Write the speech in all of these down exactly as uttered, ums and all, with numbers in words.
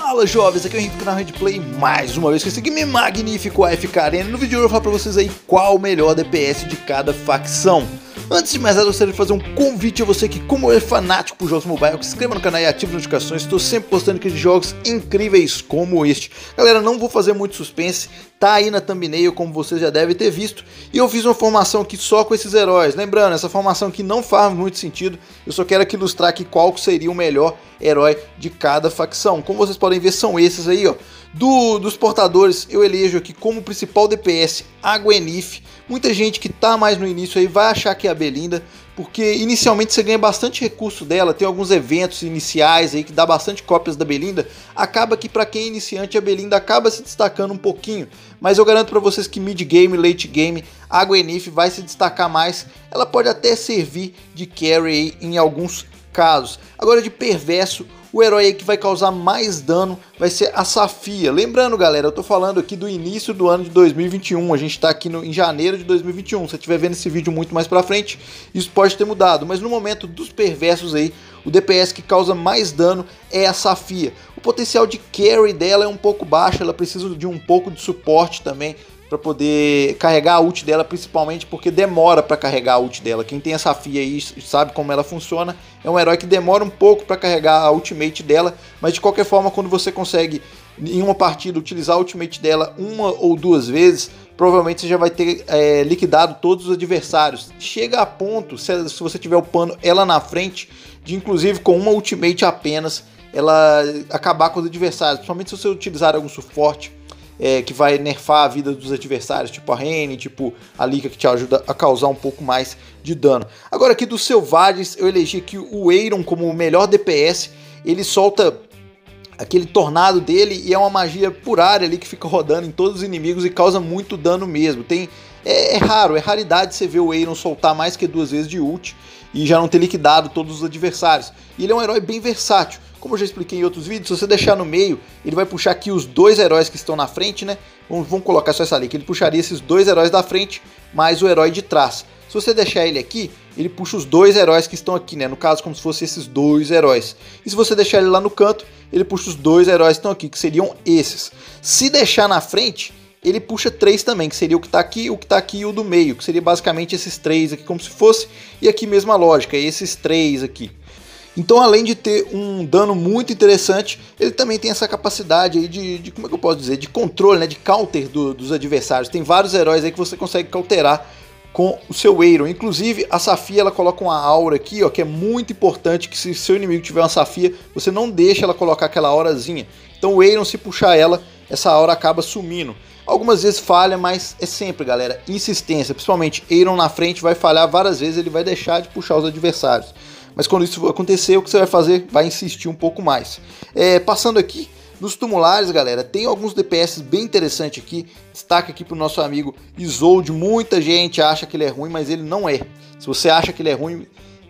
Fala jovens, aqui é o Henrique do canal Redplay, mais uma vez com esse game magnífico A F K Arena. No vídeo de hoje eu vou falar pra vocês aí qual o melhor D P S de cada facção. Antes de mais nada, eu gostaria de fazer um convite a você que, como é fanático por jogos mobile, que se inscreva no canal e ative as notificações. Estou sempre postando aqui de jogos incríveis como este. Galera, não vou fazer muito suspense, tá aí na thumbnail, como vocês já devem ter visto. E eu fiz uma formação aqui só com esses heróis. Lembrando, essa formação aqui não faz muito sentido. Eu só quero aqui ilustrar aqui qual seria o melhor herói de cada facção. Como vocês podem ver, são esses aí, ó. Do, dos portadores, eu elejo aqui como principal D P S a Gwenif. Muita gente que tá mais no início aí vai achar que é a Belinda, porque inicialmente você ganha bastante recurso dela, tem alguns eventos iniciais aí que dá bastante cópias da Belinda. Acaba que para quem é iniciante a Belinda acaba se destacando um pouquinho, mas eu garanto para vocês que mid game, late game, a Gwenif vai se destacar mais. Ela pode até servir de carry em alguns casos. Agora, de perverso, o herói que vai causar mais dano vai ser a Safia. Lembrando, galera, eu tô falando aqui do início do ano de dois mil e vinte e um, a gente tá aqui no, em janeiro de dois mil e vinte e um, se você estiver vendo esse vídeo muito mais pra frente, isso pode ter mudado, mas no momento dos perversos aí, o D P S que causa mais dano é a Safia. O potencial de carry dela é um pouco baixo, ela precisa de um pouco de suporte também, para poder carregar a ult dela, principalmente porque demora para carregar a ult dela. Quem tem a Safia aí sabe como ela funciona. É um herói que demora um pouco para carregar a ultimate dela, mas de qualquer forma, quando você consegue em uma partida utilizar a ultimate dela uma ou duas vezes, provavelmente você já vai ter é, liquidado todos os adversários. Chega a ponto, se, se você tiver upando ela na frente, de inclusive com uma ultimate apenas, ela acabar com os adversários, principalmente se você utilizar algum suporte. É, que vai nerfar a vida dos adversários, tipo a Rene, tipo a Lika, que te ajuda a causar um pouco mais de dano. Agora aqui dos selvagens, eu elegi aqui o Eiron como o melhor D P S. Ele solta aquele tornado dele e é uma magia por área ali que fica rodando em todos os inimigos e causa muito dano mesmo. Tem, é, é raro, é raridade você ver o Eiron soltar mais que duas vezes de ult e já não ter liquidado todos os adversários. E ele é um herói bem versátil. Como eu já expliquei em outros vídeos, se você deixar no meio, ele vai puxar aqui os dois heróis que estão na frente, né? Vamos, vamos colocar só essa ali, que ele puxaria esses dois heróis da frente, mais o herói de trás. Se você deixar ele aqui, ele puxa os dois heróis que estão aqui, né? No caso, como se fossem esses dois heróis. E se você deixar ele lá no canto, ele puxa os dois heróis que estão aqui, que seriam esses. Se deixar na frente, ele puxa três também, que seria o que está aqui, o que está aqui e o do meio, que seria basicamente esses três aqui, como se fosse. E aqui mesma lógica, esses três aqui. Então, além de ter um dano muito interessante, ele também tem essa capacidade aí de, de como é que eu posso dizer, de controle, né, de counter do, dos adversários. Tem vários heróis aí que você consegue counterar com o seu Eiron. Inclusive, a Safia, ela coloca uma aura aqui, ó, que é muito importante, que se seu inimigo tiver uma Safia, você não deixa ela colocar aquela aurazinha. Então, o Eiron, se puxar ela, essa aura acaba sumindo. Algumas vezes falha, mas é sempre, galera, insistência. Principalmente, Eiron na frente vai falhar várias vezes, ele vai deixar de puxar os adversários. Mas quando isso acontecer, o que você vai fazer? Vai insistir um pouco mais. É, passando aqui, nos tumulares, galera, tem alguns D P S bem interessantes aqui. Destaque aqui para o nosso amigo Isolde. Muita gente acha que ele é ruim, mas ele não é. Se você acha que ele é ruim,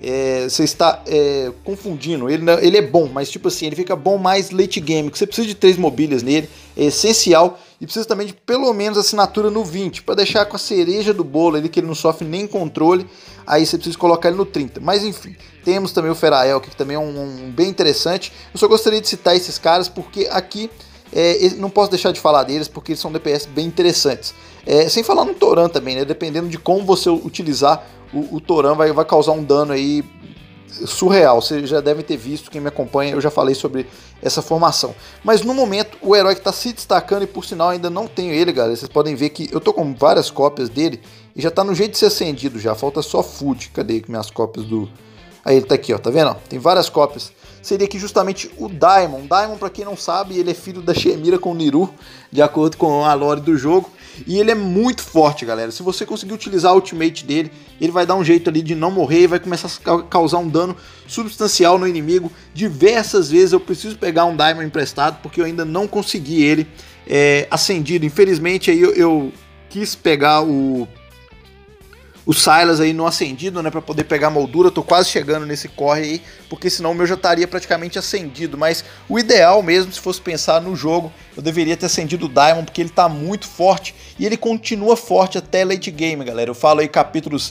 é, você está é, confundindo. Ele, ele é bom, mas tipo assim, ele fica bom mais late game, que você precisa de três mobílias nele, é essencial. E precisa também de pelo menos assinatura no vinte, para deixar com a cereja do bolo ali, que ele não sofre nem controle. Aí você precisa colocar ele no trinta. Mas enfim, temos também o Ferael, que também é um, um bem interessante. Eu só gostaria de citar esses caras, porque aqui é, não posso deixar de falar deles, porque eles são D P S bem interessantes. É, sem falar no Toran também, né? Dependendo de como você utilizar, o, o Toran vai, vai causar um dano aí surreal. Vocês já devem ter visto, quem me acompanha, eu já falei sobre essa formação. Mas no momento, o herói que está se destacando, e por sinal ainda não tenho ele, galera, vocês podem ver que eu tô com várias cópias dele e já tá no jeito de ser acendido já, falta só food. Cadê minhas cópias do... Aí ele tá aqui, ó, tá vendo? Tem várias cópias. Seria aqui justamente o Daimon. Daimon, pra quem não sabe, ele é filho da Shemira com o Niru, de acordo com a lore do jogo. E ele é muito forte, galera. Se você conseguir utilizar a ultimate dele, ele vai dar um jeito ali de não morrer e vai começar a causar um dano substancial no inimigo. Diversas vezes eu preciso pegar um Daimon emprestado, porque eu ainda não consegui ele é, acendido. Infelizmente, aí eu, eu quis pegar o... o Sylas aí no acendido, né, para poder pegar a moldura. Tô quase chegando nesse corre aí, porque senão o meu já estaria praticamente acendido. Mas o ideal mesmo, se fosse pensar no jogo, eu deveria ter acendido o Daimon, porque ele tá muito forte e ele continua forte até late game, galera. Eu falo aí capítulos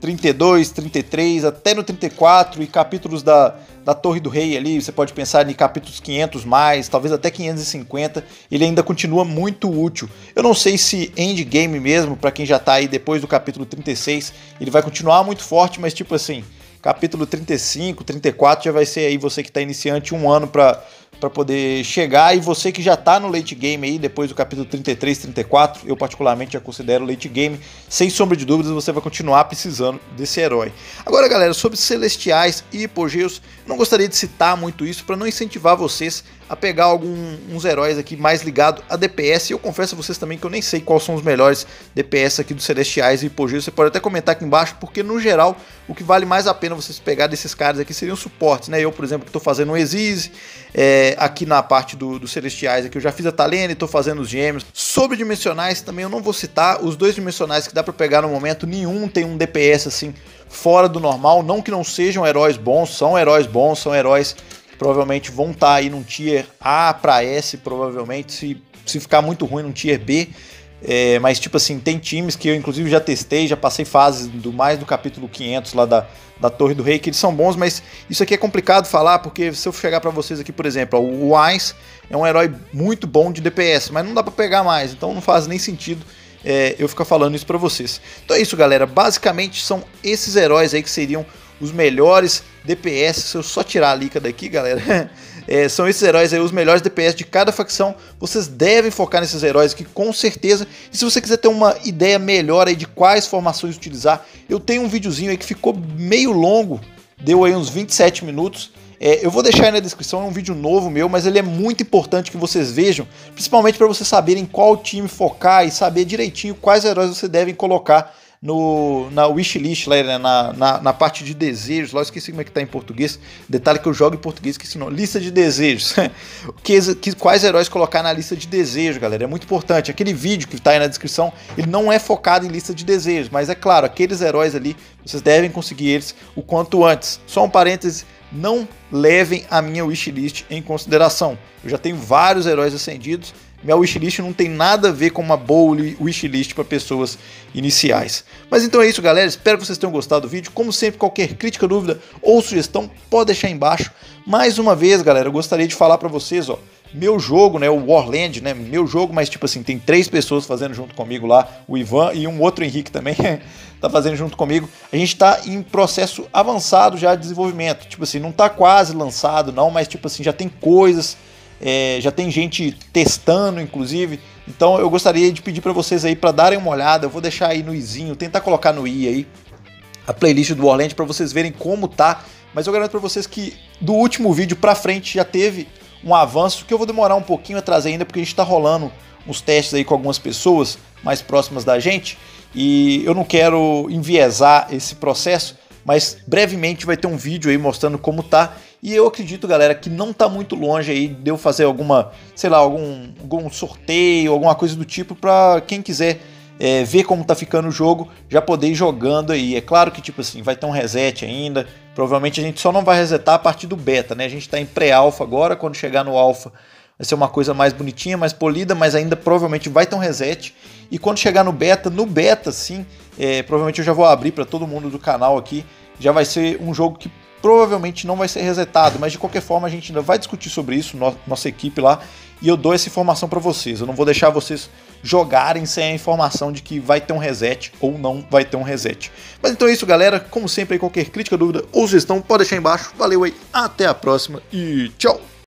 trinta e dois, trinta e três, até no trinta e quatro, e capítulos da, da Torre do Rei ali, você pode pensar em capítulos quinhentos mais, talvez até quinhentos e cinquenta, ele ainda continua muito útil. Eu não sei se endgame mesmo, para quem já tá aí depois do capítulo trinta e seis, ele vai continuar muito forte, mas tipo assim, capítulo trinta e cinco, trinta e quatro já vai ser aí você que está iniciante um ano para para poder chegar, e você que já está no late game aí, depois do capítulo trinta e três, trinta e quatro, eu particularmente já considero late game, sem sombra de dúvidas você vai continuar precisando desse herói. Agora galera, sobre Celestiais e Hipogeus, não gostaria de citar muito isso para não incentivar vocês a pegar alguns heróis aqui mais ligados a D P S, e eu confesso a vocês também que eu nem sei quais são os melhores D P S aqui dos Celestiais e Hipogeus, você pode até comentar aqui embaixo, porque no geral o que vale mais a pena vocês pegar desses caras aqui seriam suportes, né? Eu, por exemplo, que estou fazendo um Exise, é, aqui na parte dos do Celestiais, aqui eu já fiz a Talene, estou fazendo os gêmeos. Sobre dimensionais também eu não vou citar, os dois dimensionais que dá para pegar no momento, nenhum tem um D P S assim fora do normal, não que não sejam heróis bons, são heróis bons, são heróis que provavelmente vão estar aí num tier A para S, provavelmente, se, se ficar muito ruim num tier B. É, mas tipo assim, tem times que eu inclusive já testei, já passei fases do mais do capítulo quinhentos lá da, da Torre do Rei, que eles são bons, mas isso aqui é complicado falar, porque se eu chegar pra vocês aqui, por exemplo, ó, o Ainz é um herói muito bom de D P S, mas não dá pra pegar mais, então não faz nem sentido é, eu ficar falando isso pra vocês. Então é isso galera, basicamente são esses heróis aí que seriam os melhores D P S, se eu só tirar a Lika daqui galera... É, são esses heróis aí, os melhores D P S de cada facção. Vocês devem focar nesses heróis aqui com certeza. E se você quiser ter uma ideia melhor aí de quais formações utilizar, eu tenho um videozinho aí que ficou meio longo, deu aí uns vinte e sete minutos. É, eu vou deixar aí na descrição, é um vídeo novo meu, mas ele é muito importante que vocês vejam, principalmente para vocês saberem qual time focar e saber direitinho quais heróis vocês devem colocar no, na wishlist, né, na, na, na parte de desejos. Lá eu esqueci como é que tá em português. Detalhe que eu jogo em português, que não. Lista de desejos. que, que, quais heróis colocar na lista de desejos, galera. É muito importante. Aquele vídeo que tá aí na descrição, ele não é focado em lista de desejos, mas é claro, aqueles heróis ali, vocês devem conseguir eles o quanto antes. Só um parêntese, não levem a minha wishlist em consideração. Eu já tenho vários heróis acendidos. Minha wishlist não tem nada a ver com uma boa wishlist para pessoas iniciais. Mas então é isso, galera. Espero que vocês tenham gostado do vídeo. Como sempre, qualquer crítica, dúvida ou sugestão, pode deixar aí embaixo. Mais uma vez, galera, eu gostaria de falar para vocês, ó, meu jogo, né, o Warland, né, meu jogo, mas tipo assim, tem três pessoas fazendo junto comigo lá, o Ivan e um outro Henrique também tá fazendo junto comigo. A gente tá em processo avançado já de desenvolvimento. Tipo assim, não tá quase lançado não, mas tipo assim, já tem coisas. É, já tem gente testando, inclusive. Então eu gostaria de pedir para vocês aí para darem uma olhada. Eu vou deixar aí no izinho, tentar colocar no i aí a playlist do Warland para vocês verem como tá. Mas eu garanto para vocês que do último vídeo para frente já teve um avanço que eu vou demorar um pouquinho a trazer ainda, porque a gente está rolando uns testes aí com algumas pessoas mais próximas da gente e eu não quero enviesar esse processo, mas brevemente vai ter um vídeo aí mostrando como tá. E eu acredito, galera, que não tá muito longe aí de eu fazer alguma, sei lá, algum, algum sorteio, alguma coisa do tipo, para quem quiser é, ver como tá ficando o jogo, já poder ir jogando aí. É claro que, tipo assim, vai ter um reset ainda, provavelmente a gente só não vai resetar a partir do beta, né? A gente tá em pré-alpha agora, quando chegar no alpha vai ser uma coisa mais bonitinha, mais polida, mas ainda provavelmente vai ter um reset. E quando chegar no beta, no beta sim, é, provavelmente eu já vou abrir para todo mundo do canal aqui, já vai ser um jogo que provavelmente não vai ser resetado, mas de qualquer forma a gente ainda vai discutir sobre isso, no, nossa equipe lá, e eu dou essa informação para vocês. Eu não vou deixar vocês jogarem sem a informação de que vai ter um reset ou não vai ter um reset. Mas então é isso, galera. Como sempre, aí, qualquer crítica, dúvida ou sugestão pode deixar aí embaixo. Valeu aí, até a próxima e tchau!